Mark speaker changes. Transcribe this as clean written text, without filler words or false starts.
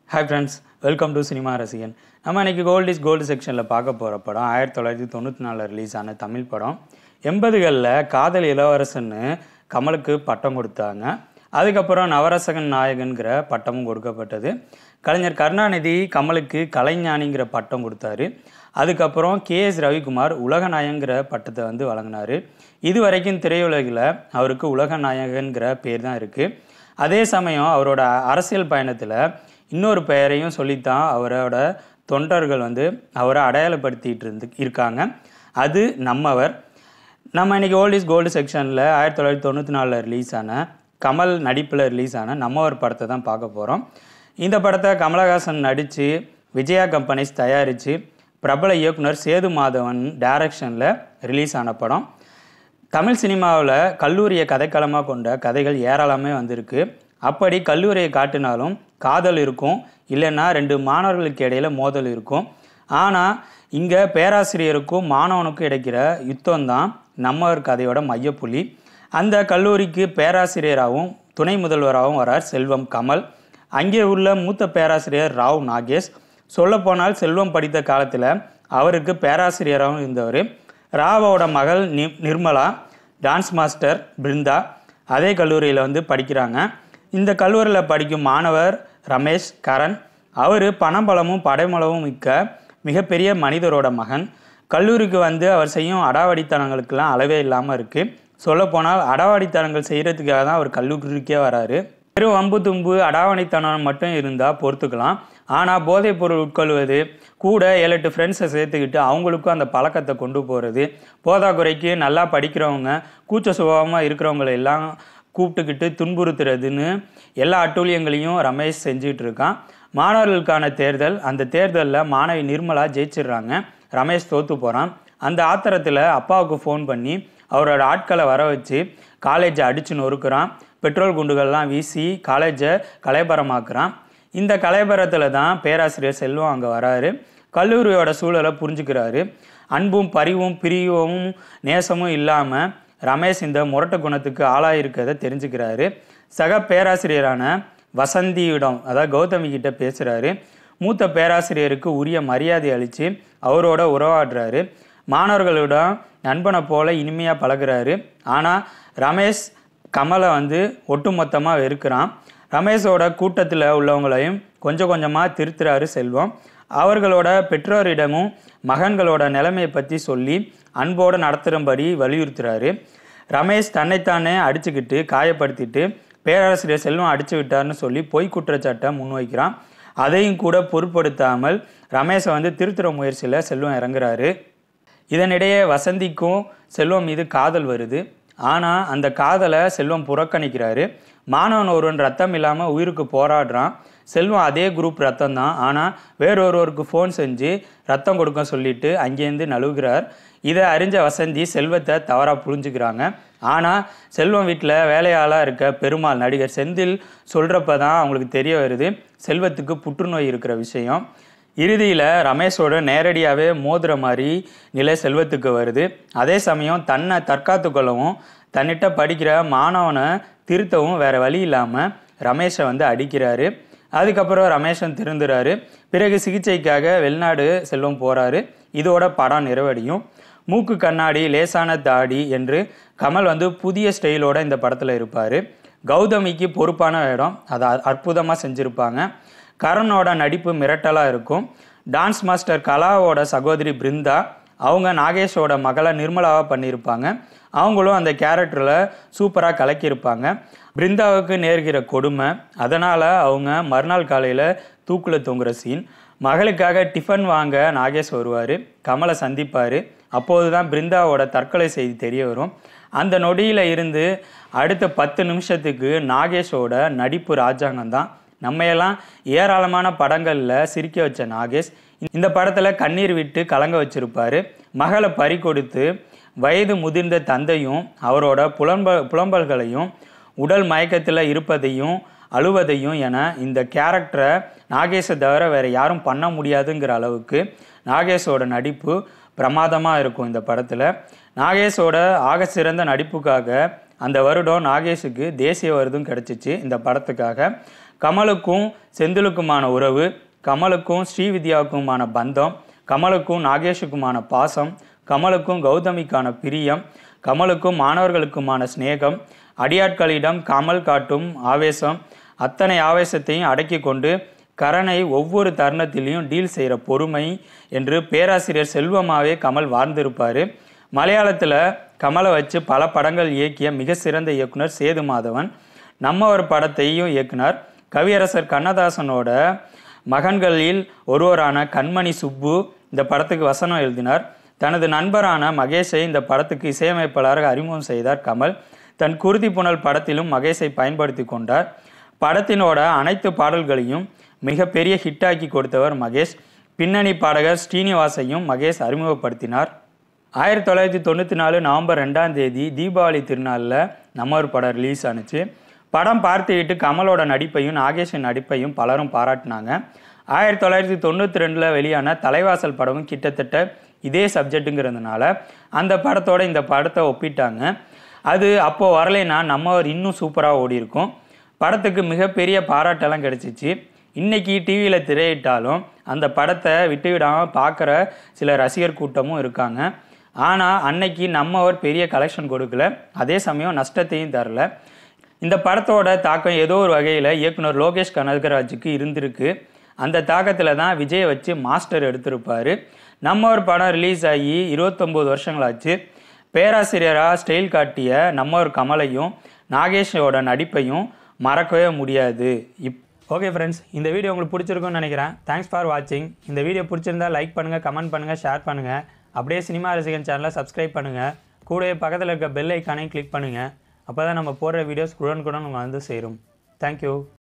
Speaker 1: Hi friends, welcome to Cinema Rasigan. நம்ம இன்னைக்கு gold is gold செக்ஷனில் பார்க்க போகிற படம் 1994 ரிலீஸ் ஆன தமிழ் படம். 80களில் காதல் இளவரசன்னு கமலுக்கு பட்டம் கொடுத்தாங்க. அதுக்கப்புறம் நவரசகன் நாயகன்கிற பட்டமும் கொடுக்கப்பட்டது. கலைஞர் கருணாநிதி கமலுக்கு கலைஞானிங்கிற பட்டம் கொடுத்தாரு. அதுக்கப்புறம் KS ரவிக்குமார் உலகநாயகங்கிற பட்டத்தை வழங்கினார். இது வரைக்கும் திரையுலகில் அவருக்கு உலகநாயகன்கிற பேர் தான் இருக்குது. அதே சமயம் அவரோட அரசியல் பயணத்தில் இன்னொரு பெயரையும் சொல்லித்தான் அவரோட தொண்டர்கள் அவரை அடையாளப்படுத்திட்டு இருக்காங்க. அது நம்மவர். நம்ம இன்றைக்கி ஓல்ட் இஸ் கோல்டு செக்ஷனில் 1994 ரிலீஸ் ஆன கமல் நடிப்பில் ரிலீஸ் ஆன நம்மவர் படத்தை தான் பார்க்க போகிறோம். இந்த படத்தை கமலஹாசன் நடித்து விஜயா கம்பெனிஸ் தயாரித்து பிரபல இயக்குனர் சேது மாதவன் டைரக்ஷனில் ரிலீஸ் ஆன படம். தமிழ் சினிமாவில் கல்லூரியை கதைக்களமாக கொண்ட கதைகள் ஏராளமே வந்திருக்கு. அப்படி கல்லூரியை காட்டினாலும் காதல் இருக்கும், இல்லைன்னா ரெண்டு மாணவர்களுக்கு இடையில் மோதல் இருக்கும். ஆனால் இங்கே பேராசிரியருக்கும் மாணவனுக்கும் கிடைக்கிற யுத்தம் தான் நம்மவர் கதையோட மையப்புள்ளி. அந்த கல்லூரிக்கு பேராசிரியராகவும் துணை முதல்வராகவும் வரார் செல்வம் கமல். அங்கே உள்ள மூத்த பேராசிரியர் ராவ் நாகேஷ். சொல்லப்போனால் செல்வம் படித்த காலத்தில் அவருக்கு பேராசிரியராகவும் இருந்தவர். ராவோட மகள் நிர்மலா, டான்ஸ் மாஸ்டர் பிருந்தா அதே கல்லூரியில் படிக்கிறாங்க. இந்த கல்லூரியில் படிக்கும் மாணவர் ரமேஷ் கரண். அவர் பணபலமும் படைமளவும் மிக்க மிகப்பெரிய மனிதரோட மகன். கல்லூரிக்கு அவர் செய்யும் அடாவடித்தனங்களுக்கெல்லாம் அளவே இல்லாமல் இருக்குது. சொல்லப்போனால் அடாவடித்தனங்கள் செய்கிறதுக்காக தான் அவர் கல்லூரிக்கே வராரு. வெறும் வம்பு தும்பு அடாவடித்தனம் மட்டும் இருந்தால் பொறுத்துக்கலாம். ஆனால் போதைப் பொருள் உட்கொள்வது, கூட 7-8 ஃப்ரெண்ட்ஸை சேர்த்துக்கிட்டு அவங்களுக்கும் அந்த பழக்கத்தை கொண்டு போகிறது, போதாக்குறைக்கு நல்லா படிக்கிறவங்க கூச்ச சுபாவமாக இருக்கிறவங்களை எல்லாம் கூப்பிட்டுக்கிட்டு துன்புறுத்துறதுன்னு எல்லா அட்டூழியங்களையும் ரமேஷ் செஞ்சுக்கிட்டு இருக்கான். மாணவர்களுக்கான தேர்தல், அந்த தேர்தலில் மாணவி நிர்மலா ஜெயிச்சிடுறாங்க. ரமேஷ் தோற்று போகிறான். அந்த ஆத்திரத்தில் அப்பாவுக்கு ஃபோன் பண்ணி அவரோட ஆட்களை வர வச்சு காலேஜை அடித்து நொறுக்கிறான். பெட்ரோல் குண்டுகள்லாம் வீசி காலேஜை கலைபரமாக்குறான். இந்த கலைபரத்தில் தான் பேராசிரியர் செல்வம் அங்கே வராரு. கல்லூரியோட சூழலை புரிஞ்சுக்கிறாரு. அன்பும் பரிவும் பிரிவும் நேசமும் இல்லாமல் ரமேஷ் இந்த முரட்டு குணத்துக்கு ஆளாயிருக்கிறத தெரிஞ்சுக்கிறாரு. சக பேராசிரியரான வசந்தியிடம், அதாவது கௌதமி கிட்ட பேசுகிறாரு. மூத்த பேராசிரியருக்கு உரிய மரியாதை அளித்து அவரோட உறவாடுறாரு. மாணவர்களிடம் நண்பனை போல இனிமையாக பழகுறாரு. ஆனால் ரமேஷ் கமலை ஒட்டுமொத்தமாக வெறுக்கிறான். ரமேஷோட கூட்டத்தில் உள்ளவங்களையும் கொஞ்சம் கொஞ்சமாக திருத்துறாரு செல்வம். அவர்களோட பெற்றோரிடமும் மகன்களோட நிலைமையை பற்றி சொல்லி அன்போடு நடத்துகிறபடி வலியுறுத்துறாரு. ரமேஷ் தன்னைத்தானே அடிச்சுக்கிட்டு காயப்படுத்திட்டு பேராசிரியர் செல்வம் அடிச்சு விட்டார்னு சொல்லி பொய் குற்றச்சாட்டை முன்வைக்கிறான். அதையும் கூட பொருட்படுத்தாமல் ரமேஷை திருத்துற முயற்சியில் செல்வம் இறங்குறாரு. இதனிடையே வசந்திக்கும் செல்வம் மீது காதல் வருது. ஆனால் அந்த காதலை செல்வம் புறக்கணிக்கிறாரு. மாணவன் ஒருவன் ரத்தம் இல்லாமல் உயிருக்கு போராடுறான். செல்வம் அதே குரூப் ரத்தம் தான். ஆனால் வேறொருவருக்கு ஃபோன் செஞ்சு ரத்தம் கொடுக்க சொல்லிட்டு அங்கேருந்து நழுவுகிறார். இதை அறிஞ்ச வசந்தி செல்வத்தை தவறாக புரிஞ்சுக்கிறாங்க. ஆனால் செல்வம் வீட்டில் வேலையாளாக இருக்க பெருமாள் நடிகர் செந்தில் சொல்கிறப்ப தான் அவங்களுக்கு தெரிய வருது செல்வத்துக்கு புற்றுநோய் இருக்கிற விஷயம். இறுதியில் ரமேஷோட நேரடியாகவே மோதுற மாதிரி நிலை செல்வத்துக்கு வருது. அதே சமயம் தன்னை தற்காத்து கொள்ளவும் தன்னிட்ட படிக்கிற மாணவனை திருத்தவும் வேறு வழி இல்லாமல் ரமேஷை அடிக்கிறாரு. அதுக்கப்புறம் ரமேஷன் திருந்துறாரு. பிறகு சிகிச்சைக்காக வெளிநாடு செல்வம் போகிறாரு. இதோட படம் நிறைவடையும். மூக்கு கண்ணாடி லேசான தாடி என்று கமல் புதிய ஸ்டைலோட இந்த படத்தில் இருப்பார். கௌதமிக்கு பொறுப்பான இடம், அதை அற்புதமாக செஞ்சுருப்பாங்க. கரனோட நடிப்பு மிரட்டலாக இருக்கும். டான்ஸ் மாஸ்டர் கலாவோட சகோதரி பிருந்தா, அவங்க நாகேஷோட மகளை நிர்மலாவாக பண்ணியிருப்பாங்க. அவங்களும் அந்த கேரக்டரில் சூப்பராக கலக்கியிருப்பாங்க. பிருந்தாவுக்கு நேர்கிற கொடுமை, அதனால் அவங்க மறுநாள் காலையில் தூக்கில் தொங்குற சீன். மகளுக்காக டிஃபன் வாங்க நாகேஷ் வருவார், கமலை சந்திப்பார். அப்போது தான் பிருந்தாவோட தற்கொலை செய்தி தெரிய வரும். அந்த நொடியில் இருந்து அடுத்த 10 நிமிஷத்துக்கு நாகேஷோட நடிப்பு ராஜாங்கம் தான். நம்மையெல்லாம் ஏராளமான படங்களில் சிரிக்க வச்ச நாகேஷ் இந்த படத்தில் கண்ணீர் விட்டு கலங்க வச்சிருப்பார். மகளை பறி கொடுத்து வயது முதிர்ந்த தந்தையும் அவரோட புலம்பல்களையும் உடல் மயக்கத்தில் இருப்பதையும் அழுவதையும் என இந்த கேரக்டரை நாகேஷை தவிர வேறு யாரும் பண்ண முடியாதுங்கிற அளவுக்கு நாகேஷோட நடிப்பு பிரமாதமாக இருக்கும் இந்த படத்தில். நாகேஷோட ஆக சிறந்த நடிப்புக்காக அந்த வருடம் நாகேஷுக்கு தேசிய விருதும் கிடச்சிச்சு இந்த படத்துக்காக. கமலுக்கும் செந்திலுக்குமான உறவு, கமலுக்கும் ஸ்ரீவித்யாவுக்குமான பந்தம், கமலுக்கும் நாகேஷுக்குமான பாசம், கமலுக்கும் கௌதமிக்கான பிரியம், கமலுக்கும் மாணவர்களுக்குமான சிநேகம், அடியாட்களிடம் கமல் காட்டும் ஆவேசம், அத்தனை ஆவேசத்தையும் அடக்கி கொண்டு கரனை ஒவ்வொரு தருணத்திலையும் டீல் செய்கிற பொறுமை என்று பேராசிரியர் செல்வமாகவே கமல் வாழ்ந்திருப்பார். மலையாளத்தில் கமலை வச்சு பல படங்கள் இயக்கிய மிக சிறந்த இயக்குனர் சேது மாதவன் நம்மவர் படத்தையும் இயக்குனர். கவியரசர் கண்ணதாசனோட மகன்களில் ஒருவரான கண்மணி சுப்பு இந்த படத்துக்கு வசனம் எழுதினார். தனது நண்பரான மகேஷை இந்த படத்துக்கு இசையமைப்பாளராக அறிமுகம் செய்தார் கமல். தன் குருதி புனல் படத்திலும் மகேஷை பயன்படுத்தி கொண்டார். படத்தினோட அனைத்து பாடல்களையும் மிகப்பெரிய ஹிட்டாக்கி கொடுத்தவர் மகேஷ். பின்னணி பாடகர் ஸ்ரீனிவாசையும் மகேஷ் அறிமுகப்படுத்தினார். 1994 நவம்பர் 2 தீபாவளி திருநாளில் நம்மவர் படம் ரிலீஸ் ஆனிச்சு. படம் பார்த்துக்கிட்டு கமலோட நடிப்பையும் நாகேஷின் நடிப்பையும் பலரும் பாராட்டினாங்க. 1992 வெளியான தலைவாசல் படமும் கிட்டத்தட்ட இதே சப்ஜெக்ட்டுங்கிறதுனால அந்த படத்தோட இந்த படத்தை ஒப்பிட்டாங்க. அது அப்போது வரலைன்னா நம்மவர் இன்னும் சூப்பராக ஓடி இருக்கும். படத்துக்கு மிகப்பெரிய பாராட்டெல்லாம் கிடச்சிச்சு. இன்றைக்கி டிவியில் திரையிட்டாலும் அந்த படத்தை விட்டுவிடாமல் பார்க்குற சில ரசிகர் கூட்டமும் இருக்காங்க. ஆனால் அன்னைக்கு நம்மவர் பெரிய கலெக்ஷன் கொடுக்கல, அதே சமயம் நஷ்டத்தையும் தரல. இந்த படத்தோட தாக்கம் ஏதோ ஒரு வகையில் இயக்குனர் லோகேஷ் கனகராஜுக்கு இருந்திருக்கு. அந்த தாக்கத்தில் தான் விஜயை வச்சு மாஸ்டர் எடுத்திருப்பார். நம்மவர் படம் ரிலீஸ் ஆகி 29 வருஷங்களாச்சு. பேராசிரியராக ஸ்டைல் காட்டிய நம்மவர் கமலையும் நாகேஷோட நடிப்பையும் மறக்கவே முடியாது. ஓகே ஃப்ரெண்ட்ஸ், இந்த வீடியோ உங்களுக்கு பிடிச்சிருக்குன்னு நினைக்கிறேன். தேங்க்ஸ் ஃபார் வாட்சிங். இந்த வீடியோ பிடிச்சிருந்தால் லைக் பண்ணுங்கள், கமெண்ட் பண்ணுங்கள், ஷேர் பண்ணுங்கள். அப்படியே சினிமா ரசிகன் சேனலை சப்ஸ்கிரைப் பண்ணுங்கள். கூடவே பக்கத்தில் இருக்க பெல் ஐக்கானையும் கிளிக் பண்ணுங்கள். அப்போ தான் நம்ம போடுற வீடியோஸ் உடனுக்குடன் வந்து சேரும். தேங்க்யூ.